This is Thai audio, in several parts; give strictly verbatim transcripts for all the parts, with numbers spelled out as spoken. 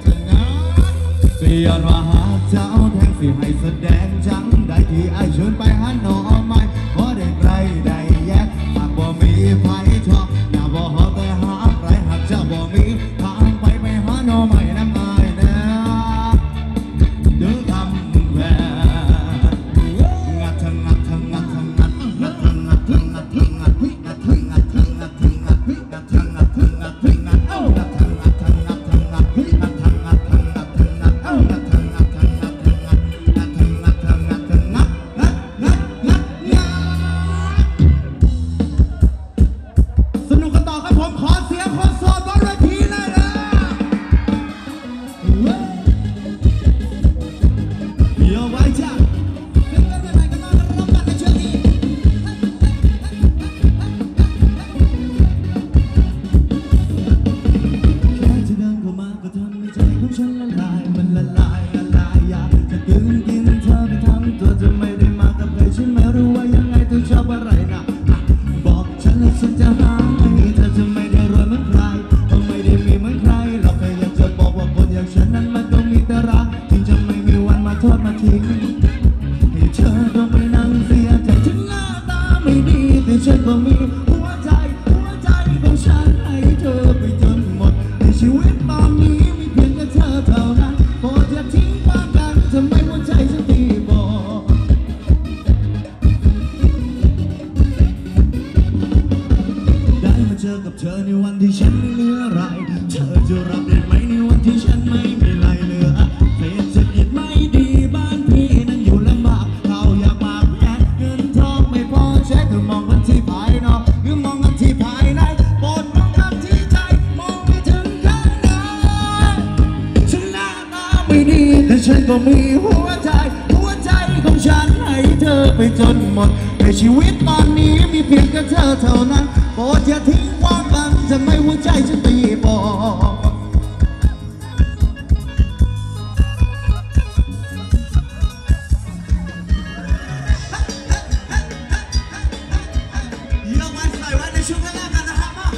เธองานเสียนว่าหาเจ้าแทงสิให้แสดงจังได้ที่ไอชวนไปหาหน่อไม้พอได้ไรได้แยกหากบ่มีไผชอบหน้าบ่ฮอแต่หาใครหากเจ้าบ่มีทางไปไปหาหน่อไม้น้ำอายแน่เดือทำแหวนงัดทั้งงัดทั้งงัดทั้งงัดงัดทั้งงัดทั้งงัดทั้งงัดงัดทั้งงัดทั้งงัดทั้งงัดงัดทั้งงัดทั้งงัดทั้งงัดเอ้างัดทั้งงัดทั้งงัดทั้งงัดงัดทั้งงัดทั้งงัดทั้งงัดเอ้างัดทั้งงัดทั้งงัดทั้งงัดงัดทั้งงัดทั้งงัดทั้งงัดงัดงัดงัดงัดสนุกกันต่อครับผมขอเสียงคนโสดบนเวทีเลยนะเดี๋ยวไว้จ้ะเล่นกันยังไงกันมารับกันในช่วงนี้แค่จะเดินเข้ามาก็ทำให้ใจของฉันละลายมันละลายละลายอยากจะกลืนกินเธอไปทำตัวจะไม่ได้มากับใครฉันไม่รู้ว่ายังไงเธอชอบอะไรนะบอกฉันแล้วฉันจะหาให้เธอจะไม่ได้รวยเหมือนใครก็ไม่ได้มีเหมือนใครเราแค่อยากจะบอกว่าคนอย่างฉันนั้นมันต้องมีแต่รักถึงจะไม่มีวันมาโทษมาทิ้งให้เธอต้องไปนั่งเสียใจถึงหน้าตาไม่ดีแต่ฉันก็มีหัวใจหัวใจของฉันให้เธอไปจนหมดในชีวิตตอนนี้มีเพียงแค่เธอเท่านั้นโปรดอย่าทิ้งความกันทำไมหัวใจฉันตีบอก ได้มาเจอกับเธอในวันที่ฉันไม่เหลืออะไรเธอจะรับได้ไหมในวันที่ฉันไม่มีอะไรเหลือเศรษฐกิจไม่ดีบ้านพี่นั้นอยู่ลำบากเขาอยากมาแพ้เงินทองไม่พอใช้เธอมองกันที่ภายนอกหรือมองกันที่ภายในโปรดมองกันที่ใจมองไปถึงข้างในฉันหน้าตาไม่ดีแต่ฉันก็มีหัวใจหัวใจของฉันให้เธอไปจนหมดในชีวิตตอนนี้มีเพียงแค่เธอเท่านั้นโปรดอย่าทิ้งความกันจะไม่หัวใจฉันตีบอกเยอะไว้ใส่ไว้ในช่วงแรกกันนะครับมา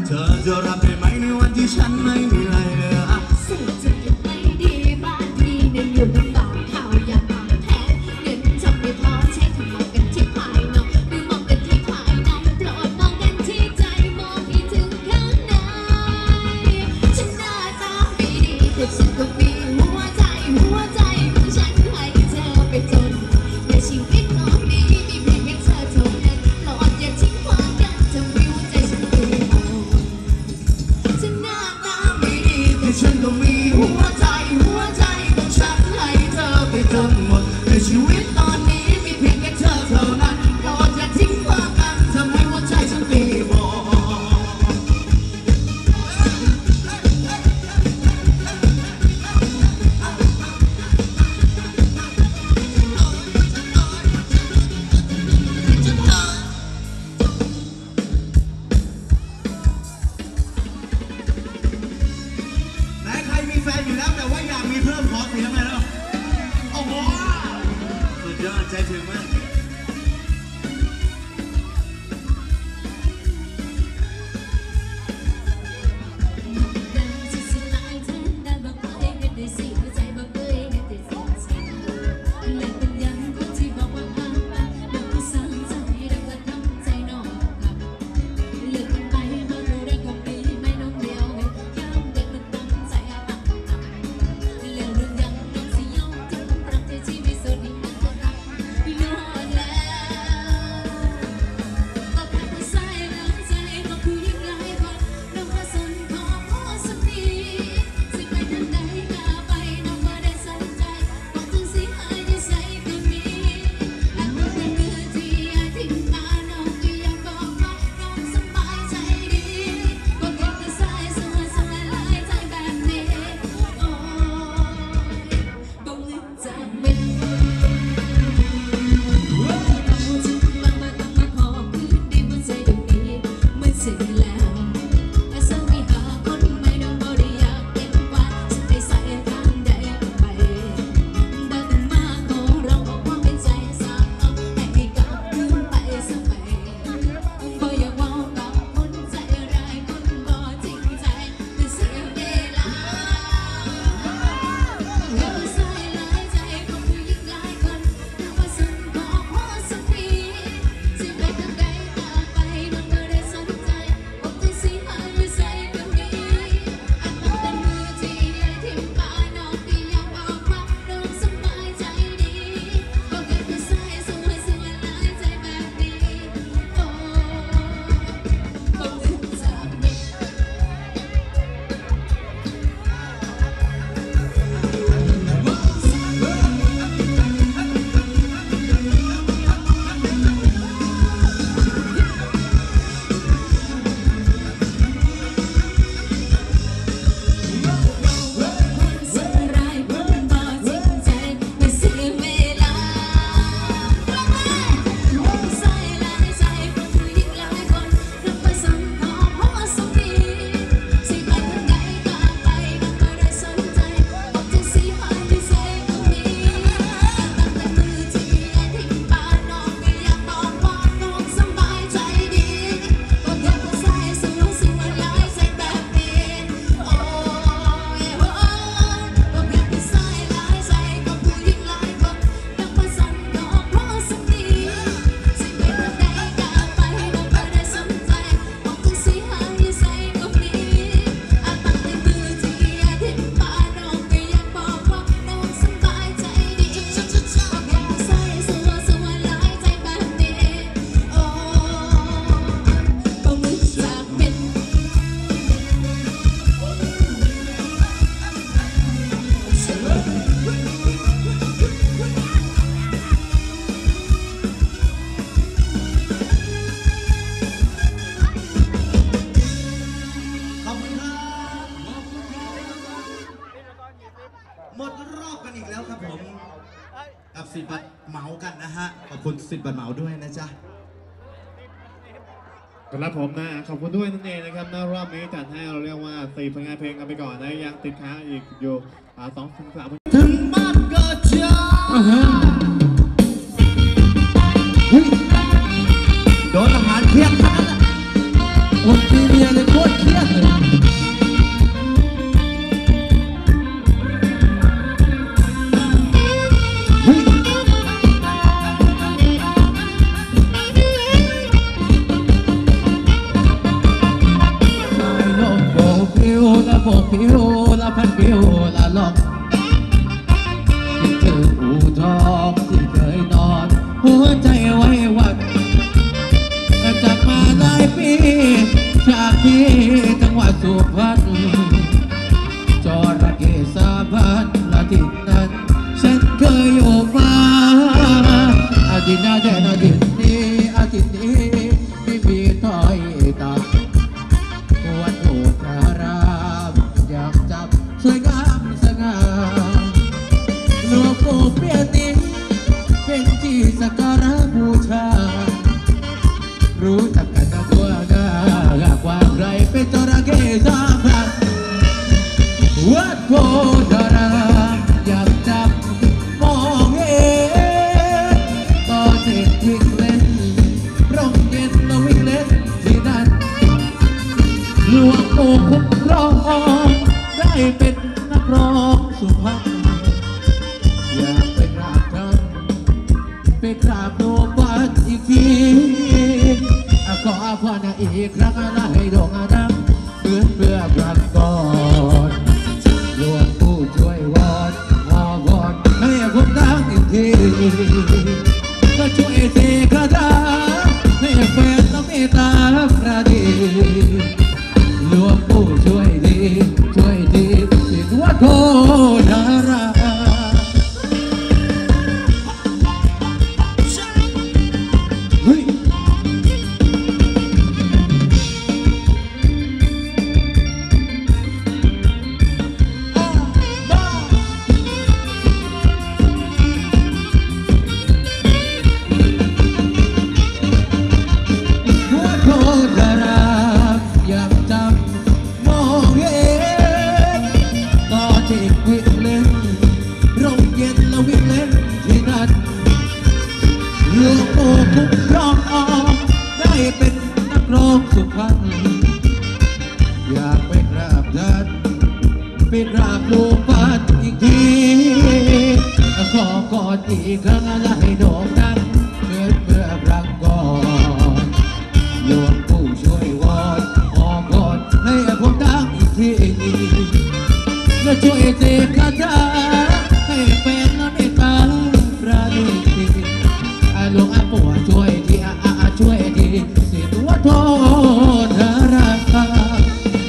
เธอจะรับได้ไหมในวันที่ฉันไม่มีอะไรเหลือเศรษฐกิจไม่ดีบ้านพี่เนี่ยอยู่ลำบากข้าวอยากมาแพงเงินจำไม่พอใช้ทำมองกันที่ภายนอกหรือมองกันที่ภายในโปรดมองกันที่ใจมองให้ถึงข้างในฉันหน้าตาไม่ดีแต่ฉันก็มีหัวใจหัวใจของฉันให้เธอไปจนในชีวิตน้องนี้มีเพียงแค่เธอเท่านั้นโปรดอย่าทิ้งความกันทำให้หัวใจฉันดูอ่อนฉันหน้าตาไม่ดีแต่ฉันก็มีหัวใจหัวใจของฉันให้เธอไปจนหมดในชีวิตตอนนี้มีเพียงแค่เธอเท่านั้นโปรดอย่าทิ้งความกันทำให้หัวใจฉันตีบอไหนใครมีแฟนอยู่แล้วแต่ว่าอยากมีเพิ่มขอเสียงหน่อยแล้วโอ้โหสุดยอดใจถึงมากหมดรอบกันอีกแล้วครับผมกับสิทธิ์บัตรเหมากันนะฮะขอบคุณสิทธิ์บัตรเหมาด้วยนะจ๊ะครับผมนะขอบคุณด้วยนั่นเองนะครับในรอบนี้จัดให้เราเรียกว่าสี่ผลงานเพลงกันไปก่อนนะยังติดค้างอีกอยู่สองถึงสามถึงบ้านเกิดเจ้าโดนทหารเทียบขนาดนั้นคนที่เมียในตรเครียดเลยเฮ้ยลมโบกผิวละโบกผิวละพันผิวละลมที่เธออู่ทองที่เคยนอนหัวใจไว้วันจากมาหลายปีจากที่จังหวัดสุพรรณจระเข้สาพันอาทิตย์นั้นฉันเคยอยู่มาอาทิตย์หน้าเดือนอาทิตย์นี้อาทิตย์นี้ไม่มีถอยต่ำวัดโอทารามอยากจับสวยงามสง่าหลวงปู่เปียติเป็นที่สักการะบูชารู้จักกันนะตัวหน้าความไรเป็นจระเข้สาพันวัดโพธารามอยากจับมองเห็นตอนเด็กวิ่งเล่นร่มเย็นเราวิ่งเล่นที่นั่นหลวงปู่คุ้มครองได้เป็นนักร้องสุพรรณอยากไปกราบท่านไปกราบหลวงพ่ออีกทีขอพรอีกครั้งให้โด่งดังเพื่อเพื่อพระก่อนหลวงปู่ช่วยวอนวอวอนให้ผมดังอีกทีก็ช่วยเสกคาถาให้แฟนต้องเมตตาประดีหลวงปู่ช่วยดีช่วยดีสิทธิ์วัดโพธารามเฮ้ยสุพรรณอยากไปกราบท่านไปกราบหลวงปู่อีกทีขอกอดอีกครั้งให้โด่งดังเพื่อเพื่อรักก่อนหลวงปู่ช่วยวอนขอกอดให้ผมดังอีกทีและช่วยเสกคาถาให้เป็นเมตตาประดิษฐ์หลวงปู่ช่วยทีช่วยทีสิทธิ์วัดโพธาราม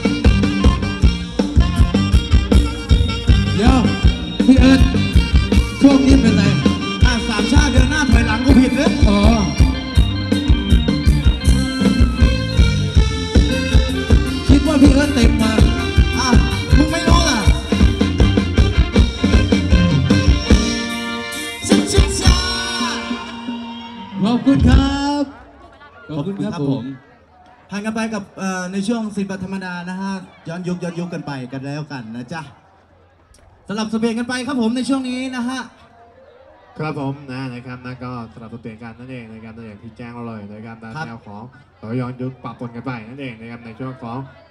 เดี๋ยวพี่เอิร์ธช่วงนี้เป็นไรอ่ะสามชาติเดินหน้าถอยหลังก็ผิดเลยอ๋อคิดว่าพี่เอิร์ธเต็มมาอ่ะมึงไม่รู้ล่ะชิชชิชาขอบคุณครับขอบคุณครับผมผ่านกันไปกับในช่วงศิลปธรรมดานะฮะย้อนยุคย้อนยุคกันไปกันแล้วกันนะจ๊ะสลับสเปนกันไปครับผมในช่วงนี้นะฮะครับผมนะนะครับนั่นก็สลับตัวเปลี่ยนกันนั่นเองนะครับอย่างที่แจ้งเราเลยนะครับแนวของต่อยอนยุคปะปนกันไปนั่นเองนะครับในช่วงของ